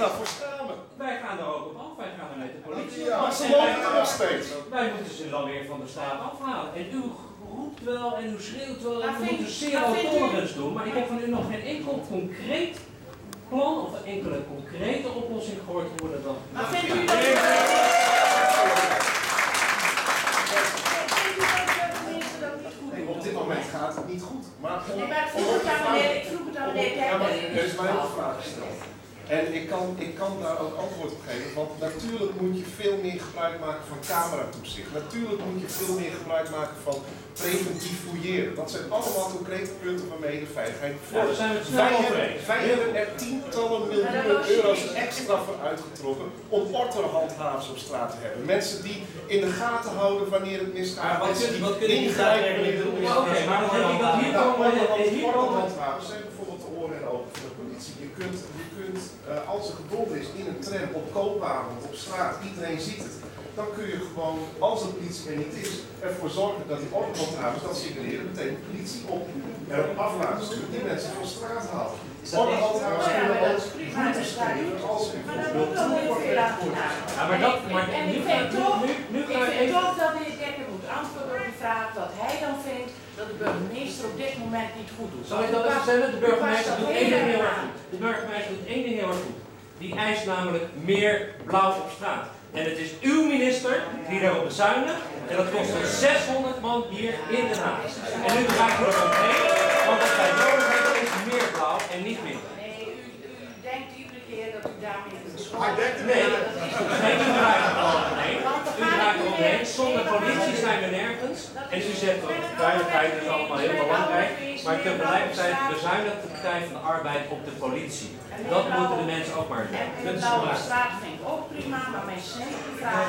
nou voor schamen? Wij gaan er ook op af, wij gaan er met de politie Ja, op maar af. ze lopen er nog steeds. Wij moeten ze dan weer van de straat afhalen. En u roept wel en u schreeuwt wel en u moet een zero tolerance doen. Maar ik heb van u nog geen enkel concreet plan of enkele concrete oplossing gehoord hoe we dat dan. Maar vindt u dat... Op dit moment gaat het niet goed. Maar Nee, maar ik vroeg het aan meneer ja, maar Dekker. er is mij ook een vraag gesteld. En ik kan daar ook antwoord op geven, want natuurlijk moet je veel meer gebruik maken van cameratoezicht. Natuurlijk moet je veel meer gebruik maken van preventief fouilleren. Dat zijn allemaal concrete punten waarmee je de veiligheid bevordert. Wij hebben er tientallen miljoenen euro's extra voor uitgetrokken om ordehandhavers op straat te hebben. Mensen die in de gaten houden wanneer het misgaat. Mensen die ingrijpen wanneer het misgaat. Oké, maar dan denk ik dat hier komen ordehandhavers zijn bijvoorbeeld de oren en ogen van de politie. Je kunt als er gebonden is in een tram, op koopavond, op straat, iedereen ziet het. Dan kun je gewoon, als de politie er niet is, ervoor zorgen dat die ordehandhavers dat signaleren, meteen de politie op erop af laten sturen, die mensen van straat halen. Ordehandhavers kunnen ook boetes geven als er bijvoorbeeld toegevoegd wordt. Ja, maar dat, maar En nu ik ga vind toch dat de heer Dekker moet antwoorden op de vraag dat hij dan vindt dat de burgemeester op dit moment niet goed doet. Zal ik dat even stellen? De burgemeester doet één ding heel erg goed. De burgemeester doet één ding heel erg goed. Die eist namelijk meer blauw op straat. En het is uw minister die daarop bezuinigt. En dat kost ons 600 man hier in Den Haag. En nu draait u er omheen, want wat wij nodig hebben is meer blauw en niet minder. Nee, u denkt iedere keer dat u daarmee kunt Nee, schoppen. nee, u draait er gewoon omheen. U draait er omheen. Zonder politie zijn we nergens. En u zegt dat veiligheid is allemaal heel belangrijk. Maar tegelijkertijd bezuinigt de Partij van de Arbeid op de politie. Dat moeten de mensen ook maar doen. En de blauwe straat vind ik ook prima, maar mijn simpele vraag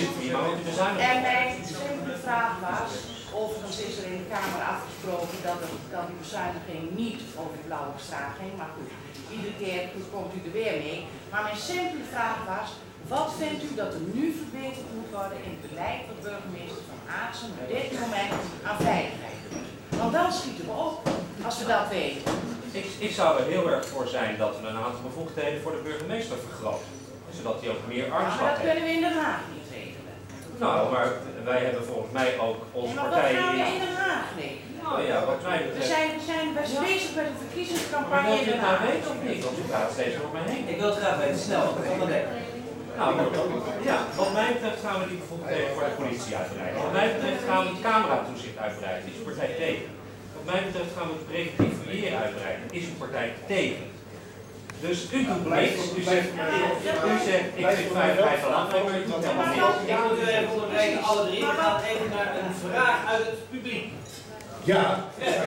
was... En mijn simpele vraag was, overigens is er in de Kamer afgesproken dat die bezuiniging niet over de blauwe straat ging, maar goed, iedere keer komt u er weer mee. Maar mijn simpele vraag was, wat vindt u dat er nu verbeterd moet worden in het beleid van burgemeester Van Aartsen op dit moment aan veiligheid doet? Want dan schieten we op, als we dat weten. Ik zou er heel erg voor zijn dat we een aantal bevoegdheden voor de burgemeester vergroten. Zodat hij ook meer Maar armslag dat heeft. kunnen we in Den Haag niet regelen. Nou, maar wij hebben volgens mij ook onze Maar wat partij gaan we hier. in Den Haag regelen? Nou ja, wat mij We betreft. zijn best bezig met een Maar verkiezingscampagne wilt in u het Den nou Haag. weten of niet? Want u gaat steeds door me heen. Ik wil het graag weten, snel. Van de dek. Nou, ja, wat mij betreft gaan we die bevoegdheden voor de politie uitbreiden. Wat mij betreft gaan we het cameratoezicht uitbreiden. Is uw partij tegen? Wat mij betreft gaan we het preventief fouilleren uitbreiden. Is uw partij tegen? Dus u doet niks. U zegt, ik vind veiligheid al lang, maar u doet helemaal niks. Ik wil u even onderbreken, alle drie. We gaan even naar een vraag uit het publiek. Ja.